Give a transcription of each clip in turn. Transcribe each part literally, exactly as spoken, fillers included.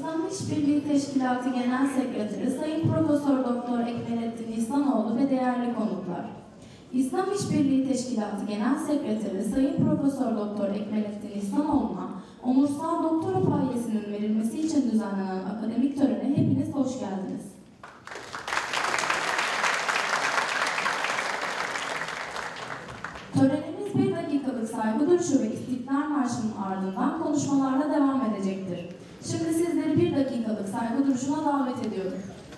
İslam İşbirliği Teşkilatı Genel Sekreteri Sayın Profesör Doktor Ekmelettin İhsanoğlu ve değerli konuklar. İslam İşbirliği Teşkilatı Genel Sekreteri Sayın Profesör Doktor Ekmelettin İhsanoğlu'na onursal doktora payesinin verilmesi için düzenlenen akademik törene hepiniz hoş geldiniz. Törenimiz bir dakikalık saygı duruşu ve İstiklal Marşı'nın ardından konuşmalarla devam edecektir. Şimdi sizleri bir dakikalık saygı duruşuna davet ediyorum.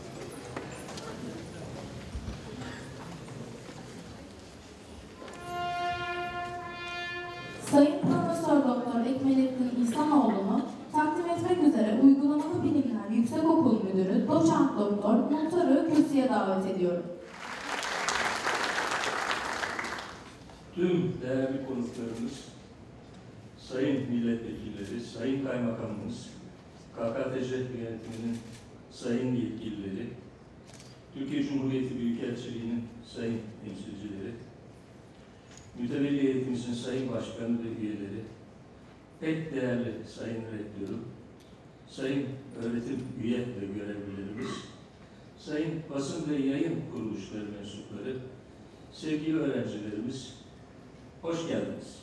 Sayın Profesör Doktor Ekmelettin İhsanoğlu'nu takdim etmek üzere Uygulamalı Bilimler Yüksekokul Müdürü Doçent Doktor Muhtarı kürsüye davet ediyorum. Tüm değerli konuklarımız, sayın milletvekilleri, sayın kaymakamımız, K K T C yönetiminin sayın yetkilileri, Türkiye Cumhuriyeti Büyükelçiliği'nin sayın temsilcileri, mütevelli heyetimizin sayın başkanı ve üyeleri, pek değerli sayın rektörüm, sayın öğretim üye ve görevlilerimiz, sayın basın ve yayın kuruluşları mensupları, sevgili öğrencilerimiz, hoş geldiniz.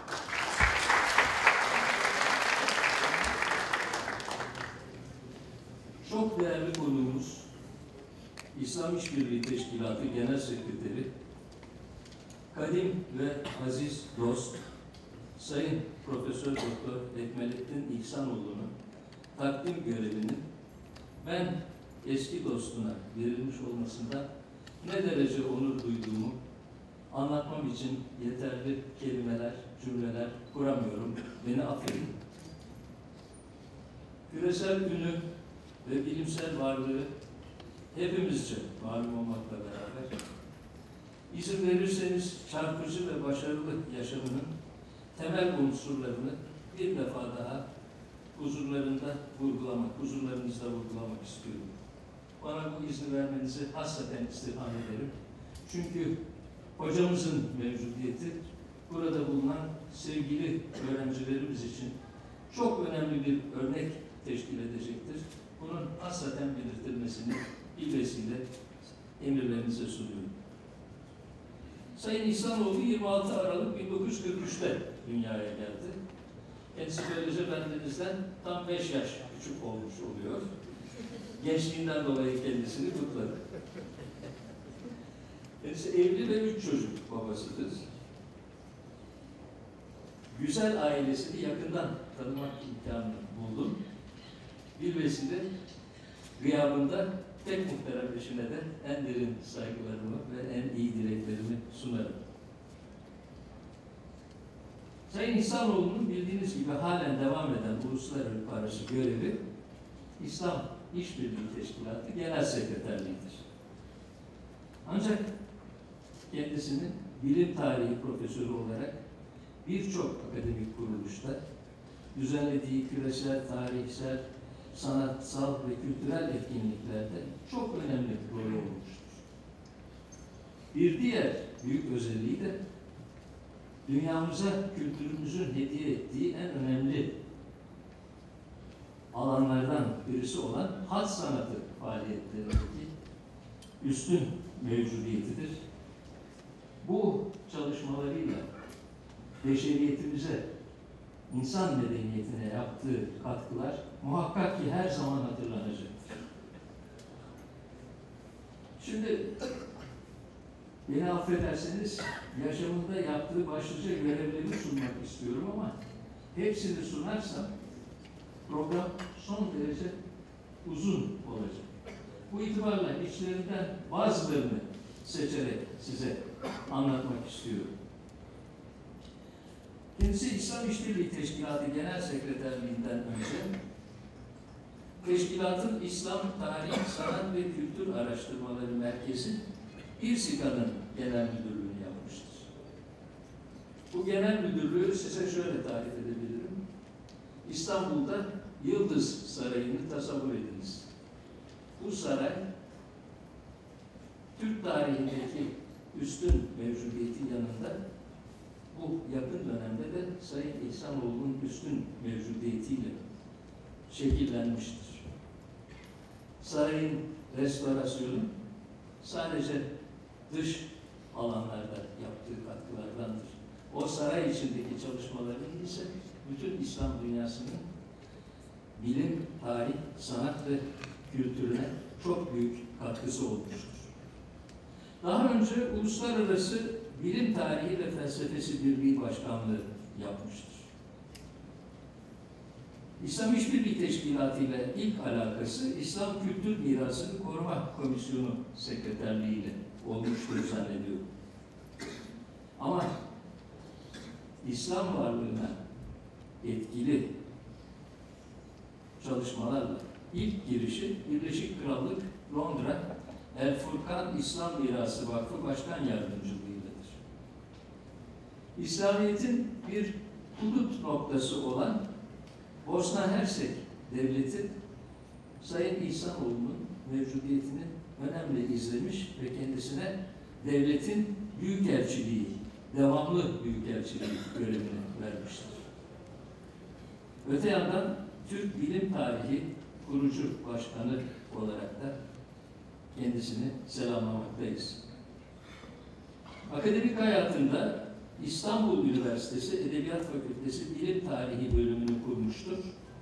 Çok değerli konuğumuz, İslam İşbirliği Teşkilatı Genel Sekreteri, kadim ve aziz dost, Sayın Profesör Doktor Ekmelettin İhsanoğlu'nun takdim görevinin ben eski dostuna verilmiş olmasında ne derece onur duyduğumu anlatmam için yeterli kelimeler, cümleler kuramıyorum. Beni affedin. Küresel ünü ve bilimsel varlığı hepimizce malum olmakla beraber izin verirseniz çarpıcı ve başarılı yaşamının temel unsurlarını bir defa daha huzurlarında vurgulamak, huzurlarınızda vurgulamak istiyorum. Bana bu izni vermenizi hasreten istirham ederim. Çünkü hocamızın mevcudiyeti burada bulunan sevgili öğrencilerimiz için çok önemli bir örnek teşkil edecektir. Bunun hasreten belirtilmesini ilgisiyle emirlerinize sunuyorum. Sayın İhsanoğlu yirmi altı Aralık bin dokuz yüz kırk üç'te dünyaya geldi. Kendisi böylece bendenizden tam beş yaş küçük olmuş oluyor. Gençliğinden dolayı kendisini kutladı. Kendisi evli ve üç çocuk babasıdır. Güzel ailesini yakından tanımak imkanını buldum. Bir vesile gıyabında tek muhterem eşine de en derin saygılarımı ve en iyi dileklerimi sunarım. Sayın İhsanoğlu'nun bildiğiniz gibi halen devam eden uluslararası görevi İslam İşbirliği Teşkilatı Genel Sekreterliğidir. Ancak kendisinin bilim tarihi profesörü olarak birçok akademik kuruluşta düzenlediği küresel, tarihsel, sanatsal ve kültürel etkinliklerde çok önemli rol olmuştur. Bir diğer büyük özelliği de dünyamıza kültürümüzün hediye ettiği en önemli alanlardan birisi olan hat sanatı faaliyetlerindeki üstün mevcudiyetidir. Bu çalışmalarıyla beşeriyetimize, insan medeniyetine yaptığı katkılar muhakkak ki her zaman hatırlanacaktır. Şimdi beni affederseniz yaşamında yaptığı başlıca görevleri sunmak istiyorum ama hepsini sunarsam program son derece uzun olacak. Bu itibarla içlerinden bazılarını seçerek size anlatmak istiyorum. Kendisi İslam İşbirliği Teşkilatı Genel Sekreterliğinden önce Teşkilatın İslam, Tarih, Sanat ve Kültür Araştırmaları Merkezi İRSİKA'nın genel müdürlüğünü yapmıştır. Bu genel müdürlüğü size şöyle tarif edebilirim. İstanbul'da Yıldız Sarayı'nı tasavvur ediniz. Bu saray Türk tarihindeki üstün mevcudiyetin yanında bu yakın dönemde de Sayın İhsanoğlu'nun üstün mevcudiyetiyle şekillenmiştir. Sarayın restorasyonu sadece dış alanlarda yaptığı katkılardandır. O saray içindeki çalışmaların ise bütün İslam dünyasının bilim, tarih, sanat ve kültürüne çok büyük katkısı olmuştur. Daha önce Uluslararası Bilim Tarihi ve Felsefesi Birliği Başkanlığı yapmıştır. İslam İşbirliği Teşkilatı ile ilk alakası İslam Kültür Mirası'nı Koruma Komisyonu Sekreterliği ile olmuştur zannediyorum. Ama İslam varlığına etkili çalışmalarla ilk girişi Birleşik Krallık Londra El Furkan İslam Mirası Vakfı Başkan Yardımcılığı'yladır. İslamiyet'in bir hudut noktası olan Bosna Hersek Devleti Sayın İhsanoğlu'nun mevcudiyetini önemli izlemiş ve kendisine devletin büyükelçiliği, devamlı büyükelçiliği görevini vermiştir. Öte yandan Türk Bilim Tarihi kurucu başkanı olarak da kendisini selamlamaktayız. Akademik hayatında İstanbul Üniversitesi Edebiyat Fakültesi Bilim Tarihi bölümünü kurmuştur.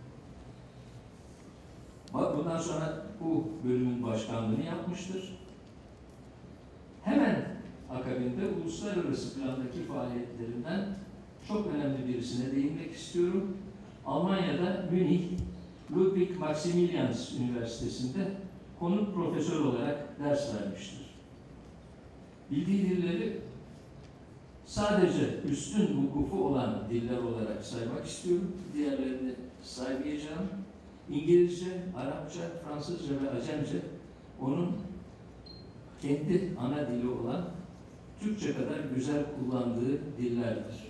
Bundan sonra bu bölümün başkanlığını yapmıştır. Hemen akabinde uluslararası plandaki faaliyetlerinden çok önemli birisine değinmek istiyorum. Almanya'da Münih Ludwig Maximilians Üniversitesi'nde konuk profesör olarak ders vermiştir. Bildiği dilleri sadece üstün vukufu olan diller olarak saymak istiyorum. Diğerlerini saymayacağım. İngilizce, Arapça, Fransızca ve Acemce onun kendi ana dili olan Türkçe kadar güzel kullandığı dillerdir.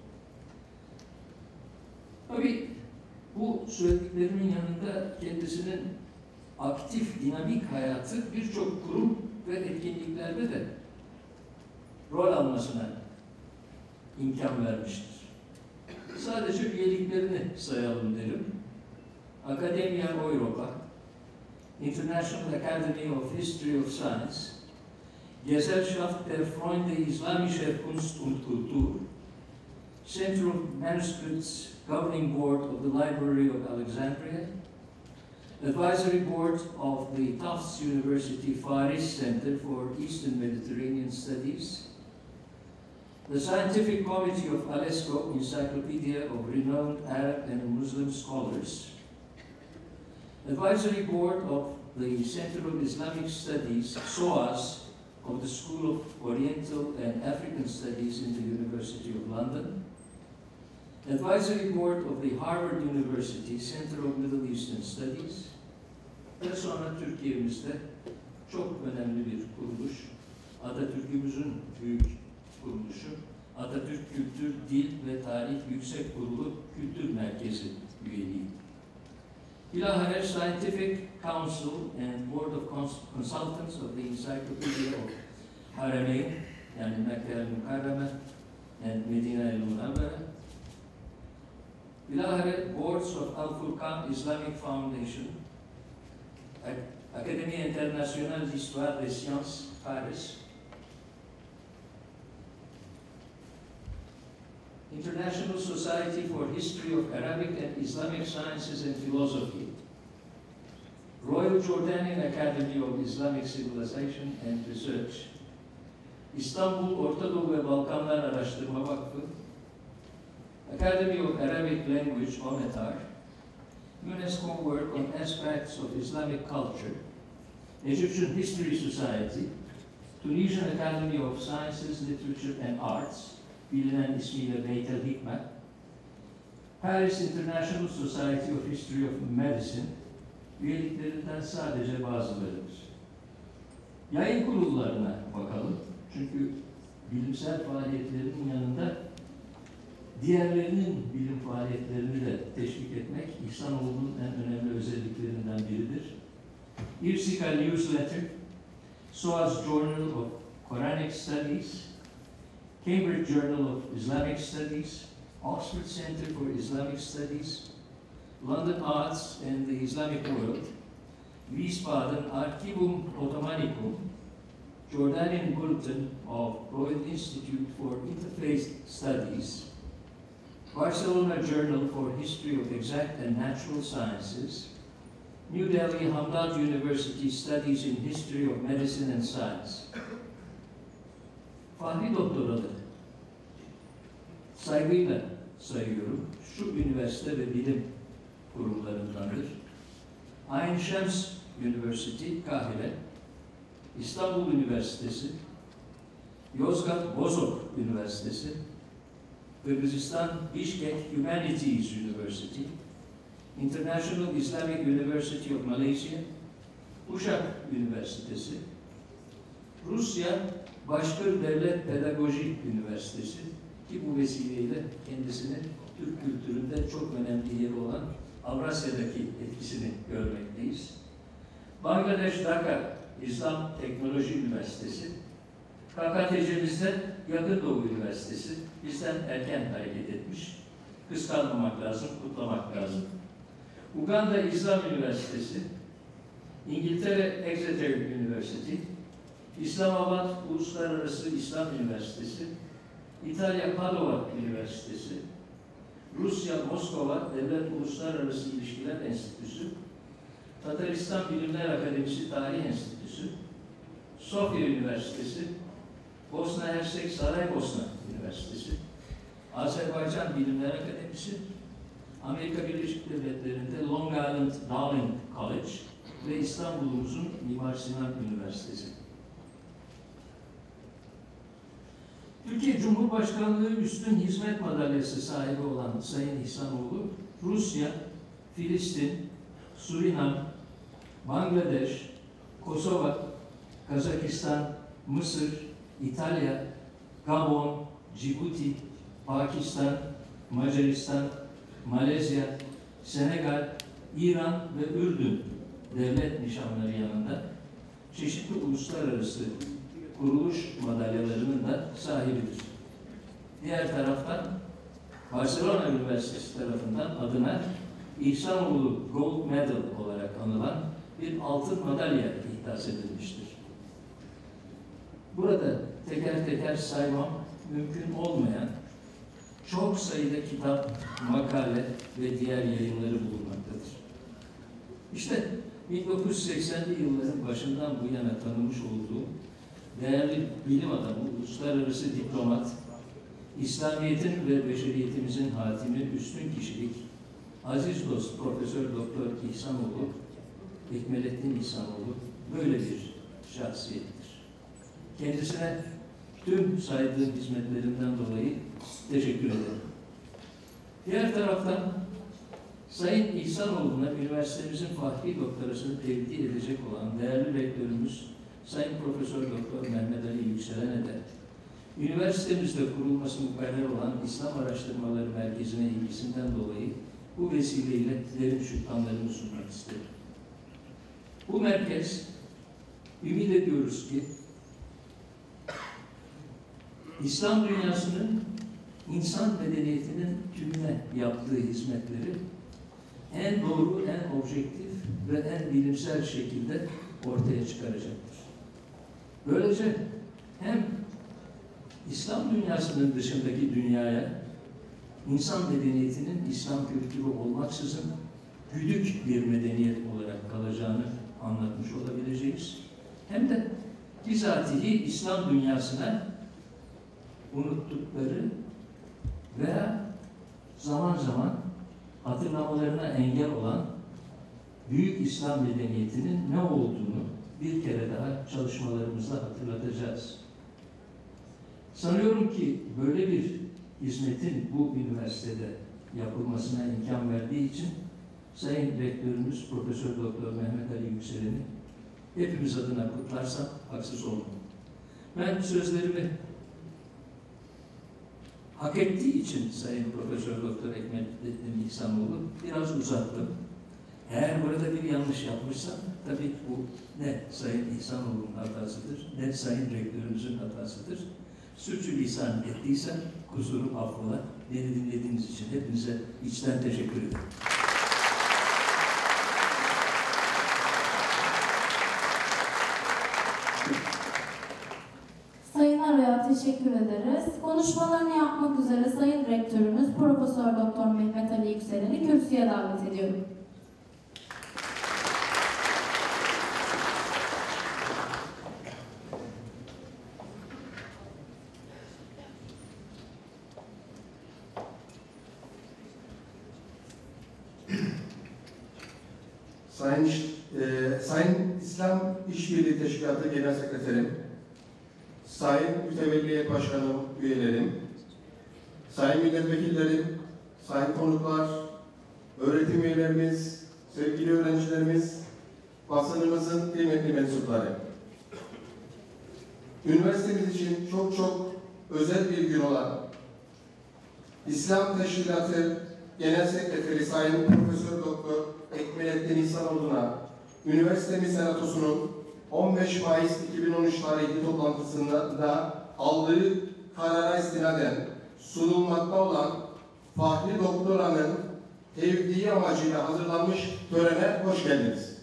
Tabii bu söylediklerimin yanında kendisinin aktif, dinamik hayatı birçok kurum ve etkinliklerde de rol almasına imkan vermiştir. Sadece üyeliklerini sayalım derim. Academia Europa, International Academy of History of Science, Gesellschaft der Freunde Islamischer Kunst und Kultur, Center of Manuscripts Governing Board of the Library of Alexandria, Advisory Board of the Tufts University Faris Center for Eastern Mediterranean Studies, the Scientific Committee of Alesco Encyclopedia of Renowned Arab and Muslim Scholars, Advisory Board of the Center of Islamic Studies, S O A S, of the School of Oriental and African Studies in the University of London, Advisory Board of the Harvard University Center of Middle Eastern Studies ve sonra Türkiye'mizde çok önemli bir kuruluş, Atatürk'ümüzün büyük kuruluşu, Atatürk Kültür, Dil ve Tarih Yüksek Kurulu Kültür Merkezi üyeliği. Bilahare Scientific Council and Board of Consultants of the Encyclopedia of Harameyn, yani Mekke-el Mukarreme and Medine-el Munawwara. Bilahare Boards of Al Furkan Islamic Foundation, Académie Internationale d'Histoire des Sciences, Paris, International Society for History of Arabic and Islamic Sciences and Philosophy, Royal Jordanian Academy of Islamic Civilization and Research, İstanbul Orta Doğu ve Balkanlar Araştırma Vakfı, Academy of Arabic Language, OMETAR, UNESCO Work on Aspects of Islamic Culture, Egyptian History Society, Tunisian Academy of Sciences, Literature and Arts, bilinen ismiyle Beyt el-Hikme, Paris International Society of History of Medicine, üyeliklerinden sadece bazılarıdır. Yayın kurullarına bakalım. Çünkü bilimsel faaliyetlerinin yanında diğerlerinin bilim faaliyetlerini de teşvik etmek İhsanoğlu'nun en önemli özelliklerinden biridir. İrsika Newsletter, S O A S Journal of Quranic Studies, Cambridge Journal of Islamic Studies, Oxford Center for Islamic Studies, London Arts and the Islamic World, Wiesbaden Archivum Ottomanicum, Jordanian Bulletin of Royal Institute for Interfaith Studies, Barcelona Journal for History of Exact and Natural Sciences, New Delhi Hamdard University Studies in History of Medicine and Science. Fahri doktoralı saygıyla sayıyorum. Şu üniversite ve bilim kurumlarındandır. Ain Shams University, Kahire, İstanbul Üniversitesi, Yozgat Bozok Üniversitesi, Kırgızistan Bishkek Humanities University, International Islamic University of Malaysia, Uşak Üniversitesi, Rusya Başkır Devlet Pedagoji Üniversitesi ki bu vesileyle kendisini Türk kültüründe çok önemli yeri olan Avrasya'daki etkisini görmekteyiz. Bangladeş Dhaka İslam Teknoloji Üniversitesi, K K T C'mizde Yakın Doğu Üniversitesi bizden erken hareket etmiş. Kıskanmamak lazım, kutlamak lazım. Uganda İslam Üniversitesi, İngiltere Exeter University, İslamabad Uluslararası İslam Üniversitesi, İtalya Padova Üniversitesi, Rusya Moskova Devlet Uluslararası İlişkiler Enstitüsü, Tataristan Bilimler Akademisi Tarih Enstitüsü, Sofya Üniversitesi, Bosna Hersek Saraybosna Üniversitesi, Azerbaycan Bilimler Akademisi, Amerika Birleşik Devletleri'nde Long Island Dowling College ve İstanbul'umuzun Mimar Sinan Üniversitesi. Türkiye Cumhurbaşkanlığı Üstün Hizmet Madalyası sahibi olan Sayın İhsanoğlu, Rusya, Filistin, Surinam, Bangladeş, Kosova, Kazakistan, Mısır, İtalya, Gabon, Cibuti, Pakistan, Macaristan, Malezya, Senegal, İran ve Ürdün devlet nişanları yanında çeşitli uluslararası kuruluş madalyalarının da sahibidir. Diğer taraftan Barcelona Üniversitesi tarafından adına İhsanoğlu Gold Medal olarak anılan bir altın madalya ihdas edilmiştir. Burada teker teker saymam mümkün olmayan çok sayıda kitap, makale ve diğer yayınları bulunmaktadır. İşte bin dokuz yüz seksenli yılların başından bu yana tanımış olduğu değerli bilim adamı, uluslararası diplomat, İslamiyet'in ve beşeriyetimizin hatimi üstün kişilik, aziz dost Profesör Doktor İhsanoğlu, Ekmelettin İhsanoğlu böyle bir şahsiyettir. Kendisine tüm saydığım hizmetlerinden dolayı teşekkür ederim. Diğer taraftan Sayın İhsanoğlu'na üniversitemizin Fahri Doktorasını tevdi edecek olan değerli rektörümüz Sayın Profesör Doktor Mehmet Ali Yükselen'e de üniversitemizde kurulması mukarrer olan İslam Araştırmaları Merkezi'ne ilgisinden dolayı bu vesileyle derin şükranlarımı sunmak isterim. Bu merkez, ümit ediyoruz ki İslam dünyasının insan medeniyetinin tümüne yaptığı hizmetleri en doğru, en objektif ve en bilimsel şekilde ortaya çıkaracaktır. Böylece hem İslam dünyasının dışındaki dünyaya insan medeniyetinin İslam kültürü olmaksızın güdük bir medeniyet olarak kalacağını anlatmış olabileceğiz. Hem de bizatihi İslam dünyasına unuttukları veya zaman zaman hatırlamalarına engel olan büyük İslam medeniyetinin ne olduğunu bir kere daha çalışmalarımızda hatırlatacağız. Sanıyorum ki böyle bir hizmetin bu üniversitede yapılmasına imkan verdiği için Sayın Rektörümüz Profesör Doktor Mehmet Ali Yükselen'i hepimiz adına kutlarsam haksız olmam. Ben sözlerimi hak ettiği için Sayın Profesör Doktor Ekmelettin İhsanoğlu biraz uzattım. Eğer burada bir yanlış yapmışsam tabii bu ne Sayın İhsanoğlu'nun hatasıdır, ne Sayın Rektörümüzün hatasıdır. Sürçülisan ettiysem kusurum affola. Beni dinlediğiniz için hepinize içten teşekkür ederim. Sayın Aray'a teşekkür ederiz. Konuşmalarını yapmak üzere Sayın Rektörümüz Profesör Doktor Mehmet Ali Yükselen'i kürsüye davet ediyorum. Sayın, e, Sayın İslam İşbirliği Teşkilatı Genel Sekreterim, Sayın Mütevelliyet Başkanım, üyelerim, Sayın Milletvekillerim, Sayın konuklar, öğretim üyelerimiz, sevgili öğrencilerimiz, basınımızın kıymetli mensupları. Üniversitemiz için çok çok özel bir gün olan İslam Teşkilatı Genel Sekreteri Sayın Profesör Doktor Ekmelettin İhsanoğlu'na üniversitemiz senatosunun on beş Mayıs iki bin on üç tarihli toplantısında aldığı karara istinaden sunulmakta olan Fahri Doktora'nın tevdiği amacıyla hazırlanmış törene hoş geldiniz.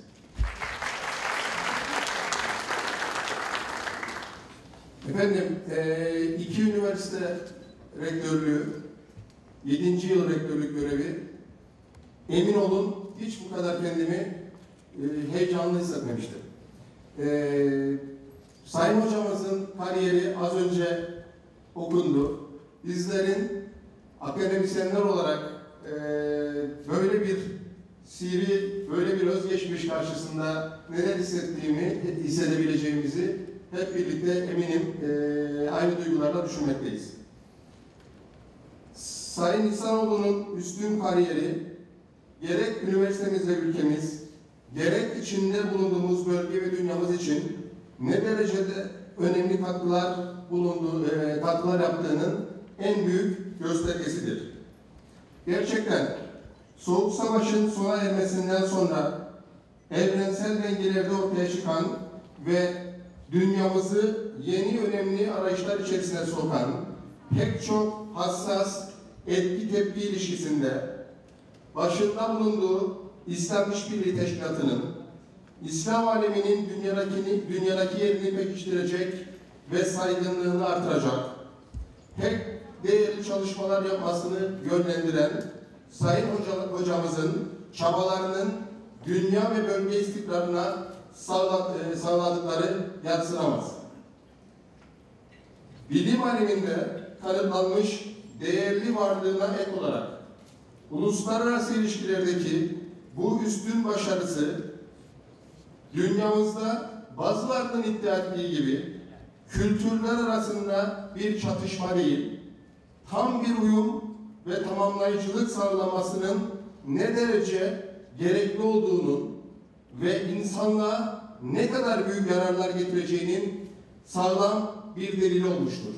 Efendim, iki üniversite rektörlüğü, yedinci yıl rektörlük görevi, emin olun hiç bu kadar kendimi heyecanlı hissetmemiştim. Ee, Sayın hocamızın kariyeri az önce okundu. Bizlerin akademisyenler olarak e, böyle bir C V, böyle bir özgeçmiş karşısında neler hissettiğimi, hissedebileceğimizi hep birlikte eminim e, aynı duygularla düşünmekteyiz. Sayın İhsanoğlu'nun üstün kariyeri gerek üniversitemiz ve ülkemiz, gerek içinde bulunduğumuz bölge ve dünyamız için ne derecede önemli katkılar bulunduğu, e, katkılar yaptığının en büyük göstergesidir. Gerçekten Soğuk Savaş'ın sona ermesinden sonra evrensel dengelerde ortaya çıkan ve dünyamızı yeni önemli arayışlar içerisine sokan pek çok hassas etki tepki ilişkisinde başında bulunduğu İslam İşbirliği Teşkilatı'nın İslam aleminin dünyadaki, dünyadaki yerini pekiştirecek ve saygınlığını artıracak pek değerli çalışmalar yapmasını yönlendiren Sayın Hoca, Hocamızın çabalarının dünya ve bölge istikrarına sağladıkları yadsınamaz. Bilim aleminde kanıtlanmış değerli varlığına ek olarak uluslararası ilişkilerdeki bu üstün başarısı dünyamızda bazılarının iddia ettiği gibi kültürler arasında bir çatışma değil, tam bir uyum ve tamamlayıcılık sağlamasının ne derece gerekli olduğunun ve insanlığa ne kadar büyük yararlar getireceğinin sağlam bir delili olmuştur.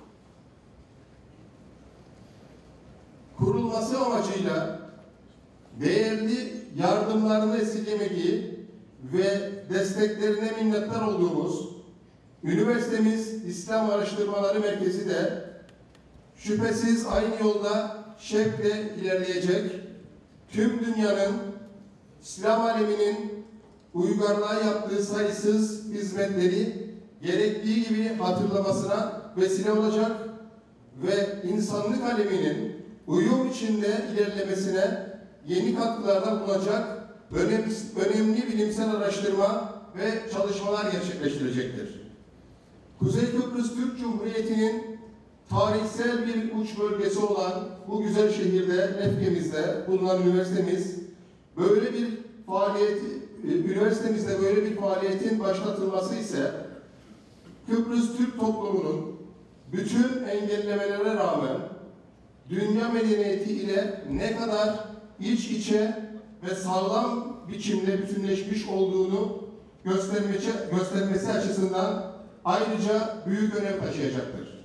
Kurulması amacıyla değerli yardımlarını esirgemediği ve desteklerine minnettar olduğumuz üniversitemiz İslam Araştırmaları Merkezi de şüphesiz aynı yolda şevkle ilerleyecek, tüm dünyanın İslam aleminin uygarlığa yaptığı sayısız hizmetleri gerektiği gibi hatırlamasına vesile olacak ve insanlık aleminin uyum içinde ilerlemesine yeni katkılarda bulunacak önemli, önemli bilimsel araştırma ve çalışmalar gerçekleştirecektir. Kuzey Kıbrıs Türk Cumhuriyeti'nin tarihsel bir uç bölgesi olan bu güzel şehirde, Lefke'mizde bulunan üniversitemiz böyle bir faaliyet, üniversitemizde böyle bir faaliyetin başlatılması ise Kıbrıs Türk toplumunun bütün engellemelere rağmen dünya medeniyeti ile ne kadar iç içe ve sağlam biçimde bütünleşmiş olduğunu göstermesi, göstermesi açısından ayrıca büyük önem taşıyacaktır.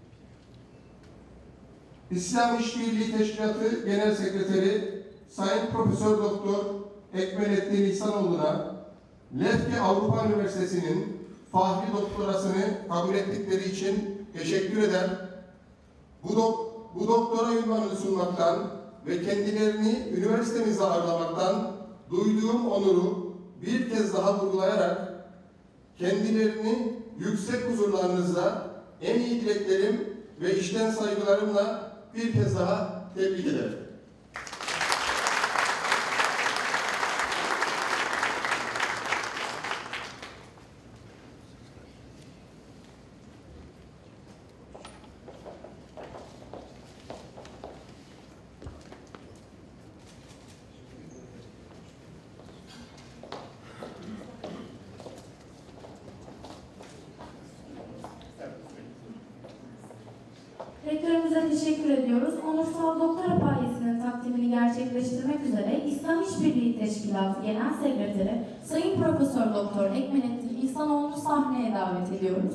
İslam İşbirliği Teşkilatı Genel Sekreteri Sayın Profesör Doktor Ekmelettin İhsanoğlu'na Lefke Avrupa Üniversitesi'nin Fahri Doktorasını kabul ettikleri için teşekkür eder. Bu, dok bu doktora ünvanını sunmaktan ve kendilerini üniversitemizde ağırlamaktan duyduğum onuru bir kez daha vurgulayarak Kendilerini yüksek huzurlarınızda en iyi dileklerim ve içten saygılarımla bir kez daha tebrik ederim. Rektörümüze teşekkür ediyoruz. Onursal doktora payesinin takdimini gerçekleştirmek üzere İslam İşbirliği Teşkilatı Genel Sekreteri Sayın Profesör Doktor Ekmenettin İhsanoğlu'nu sahneye davet ediyoruz.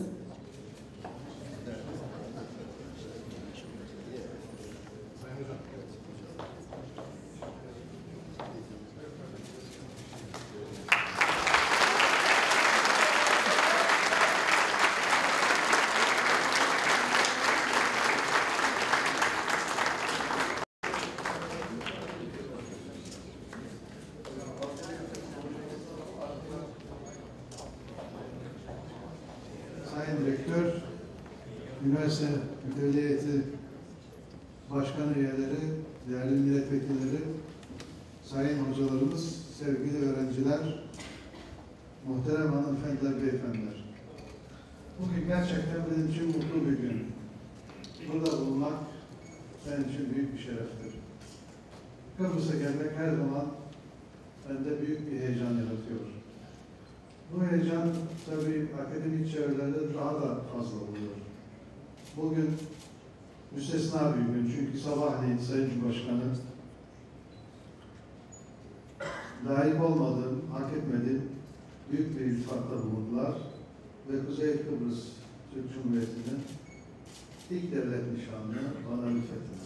Sayın Direktör, Üniversite Müdürlüğü Heyeti Başkanı üyeleri, değerli milletvekilleri, sayın hocalarımız, sevgili öğrenciler, muhterem hanımefendiler, beyefendiler. Bugün gerçekten benim için mutlu bir gün. Burada bulunmak benim için büyük bir şereftir. Kıbrıs'a gelmek her zaman bende büyük bir heyecan yaratıyor. Bu heyecan tabii akademik çevrelerde daha da fazla oluyor. Bugün müstesna bir gün çünkü sabahleyin Sayın Cumhurbaşkanı layık olmadığım, hak etmediğim büyük bir iltifatta bulundular ve Kuzey Kıbrıs Türk Cumhuriyeti'nin ilk devlet nişanını bana lütfettiler.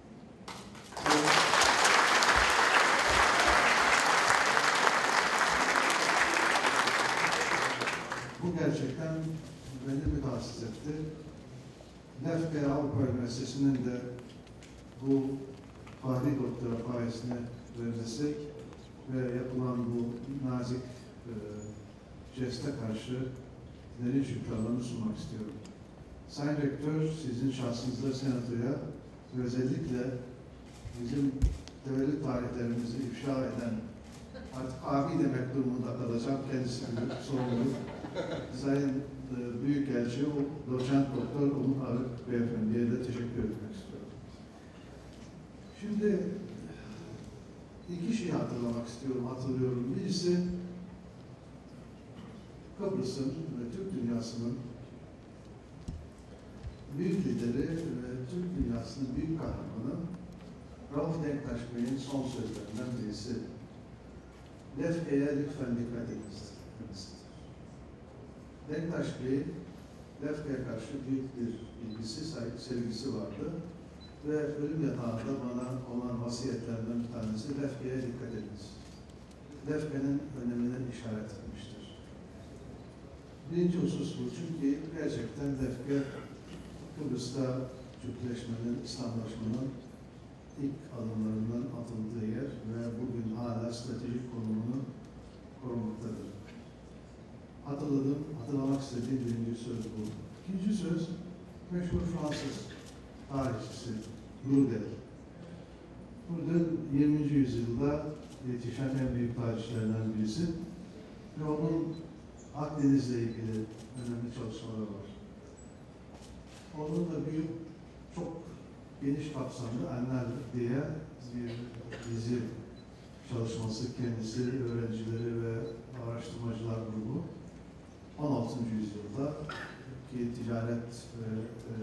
Bu gerçekten beni mütehassıs etti. Lefke Avrupa Üniversitesi'nin de bu Fahri Doktora payesini vermesi ve yapılan bu nazik e, jeste karşı derin şükranlarımı sunmak istiyorum. Sayın Rektör, sizin şahsınızda senatoya ve özellikle bizim devlet tarihlerimizi ifşa eden, artık abi demek durumunda kalacağım, kendisi bir sorumluluk. Sayın e, Büyükelçi, Doçent Doktor Umut Arık Beyefendi'ye de teşekkür etmek istiyorum. Şimdi iki şeyi hatırlamak istiyorum, hatırlıyorum. Birisi Kıbrıs'ın ve Türk dünyasının büyük lideri ve Türk dünyasının büyük kahramanı Rauf Denktaş Bey'in son sözlerinden birisi. Lefke'ye lütfen dikkat ediniz. Denktaş Bey, Lefke'ye karşı büyük bir ilgisi, sevgisi vardı ve ölüm yatağında bana olan vasiyetlerinden bir tanesi Lefke'ye dikkat ediniz. Lefke'nin önemine işaret etmiştir. Birinci husus bu çünkü gerçekten Lefke, Kıbrıs'ta Türkleşmenin, İslamlaşmanın ilk adımlarından atıldığı yer ve bugün hala stratejik konumunu korumaktadır. Hatırladım, hatırlamak istediğim birinci söz bu. İkinci söz, meşhur Fransız tarihçisi Bourdelle. Bourdelle yirminci yüzyılda yetişen en büyük tarihçilerden birisi ve onun Akdeniz'le ilgili önemli çalışmaları var. Onun da büyük, çok geniş kapsamlı Enler diye bir dizi çalışması, kendisi, öğrencileri ve araştırmacılar grubu on altıncı yüzyılda ki ticaret ve e,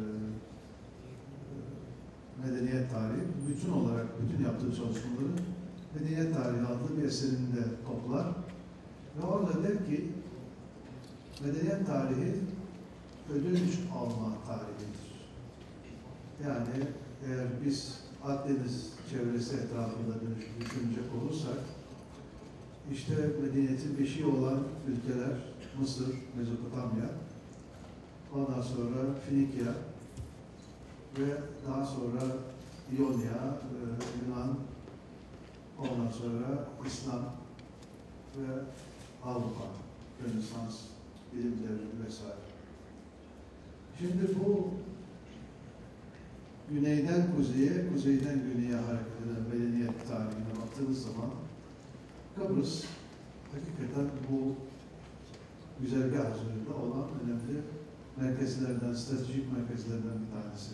medeniyet tarihi bütün olarak bütün yaptığı çalışmaları Medeniyet Tarihi adlı bir eserinde toplar ve orada der ki medeniyet tarihi ödünç alma tarihidir. Yani eğer biz Akdeniz çevresi etrafında düşünecek olursak işte medeniyetin beşiği olan ülkeler Mısır, Mezopotamya, ondan sonra Finikya ve daha sonra İonya, Yunan, ondan sonra İslam ve Avrupa, Rönesans bilim devrimi vesaire. Şimdi bu güneyden kuzeye, kuzeyden güneye hareket eden medeniyet tarihine baktığınız zaman Kıbrıs hakikaten bu güzergah üzerinde olan önemli merkezlerden, stratejik merkezlerden bir tanesi.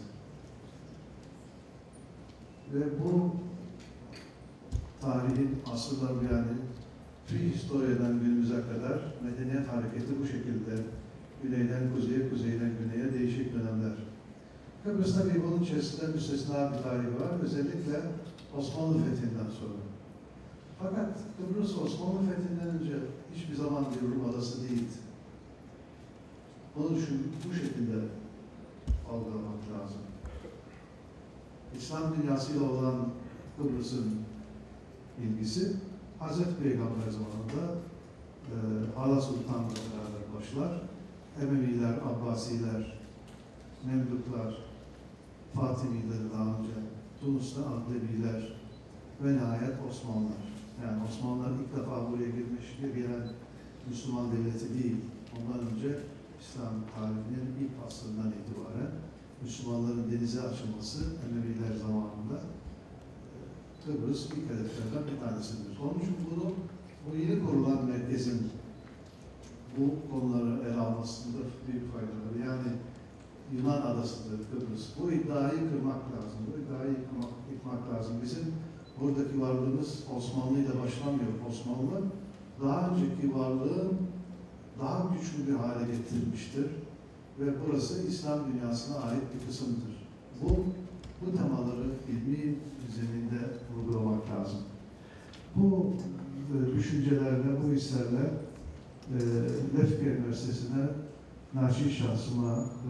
Ve bu tarihin asırlar yani prehistoryadan günümüze kadar medeniyet hareketi bu şekilde güneyden kuzeye, kuzeyden güneye değişik dönemler. Kıbrıs tabii bunun içerisinde müstesna bir tarihi var. Özellikle Osmanlı fethinden sonra. Fakat Kıbrıs Osmanlı fethinden önce hiçbir zaman bir Rum adası değildi. Bunu düşün, bu şekilde algılamak lazım. İslam dünyasıyla olan Kıbrıs'ın ilgisi Hazreti Peygamber zamanında e, Hala Sultan'la beraber başlar. Emeviler, Abbasiler, Memluklar, Fatimiler daha önce, Tunus'ta Adleviler ve nihayet Osmanlılar. Yani Osmanlılar ilk defa buraya girmiş ve gelen Müslüman devleti değil. Ondan önce İslam tarihinin ilk asrından itibaren Müslümanların denize açılması Emeviler zamanında Kıbrıs ilk hedeflerden bir tanesidir. Onun için bunu, bu yeni kurulan merkezin bu konuları ele almasında büyük faydaları. Yani Yunan adasıdır Kıbrıs. Bu iddiayı kırmak lazım. Bu iddiayı yıkmak, yıkmak lazım. Bizim buradaki varlığımız Osmanlı ile başlamıyor. Osmanlı daha önceki varlığın daha güçlü bir hale getirmiştir. Ve burası İslam dünyasına ait bir kısımdır. Bu, bu temaları ilmi zeminde vurgulamak lazım. Bu e, düşüncelerle, bu hislerle e, Lefke Üniversitesi'ne naçi şahsıma e,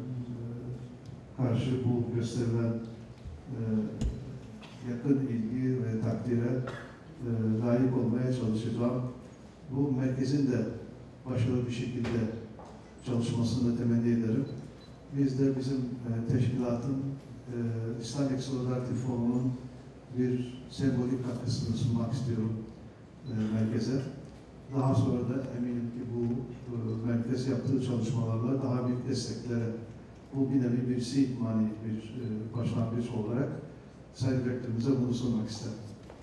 karşı bu gösterilen e, yakın ilgi ve takdire e, layık olmaya çalışacağım. Bu merkezin de başarılı bir şekilde çalışmasını temenni ederim. Biz de bizim e, teşkilatın e, Islamic Solidarity Fonu'nun bir sembolik katkısını sunmak istiyorum e, merkeze. Daha sonra da eminim ki bu e, merkez yaptığı çalışmalarla daha büyük desteklere, bu bir nevi bir sihmani bir e, başlangıç olarak Sayın Rektörümüze bunu sunmak isterim.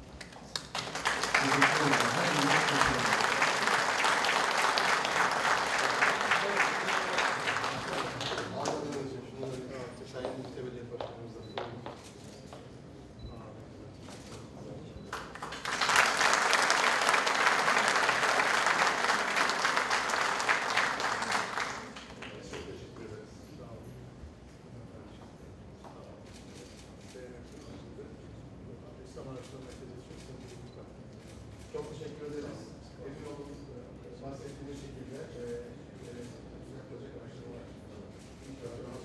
Çok teşekkür ederiz. Emin olun bahsettiğiniz şekilde e, e, yapılacak araştırmalar.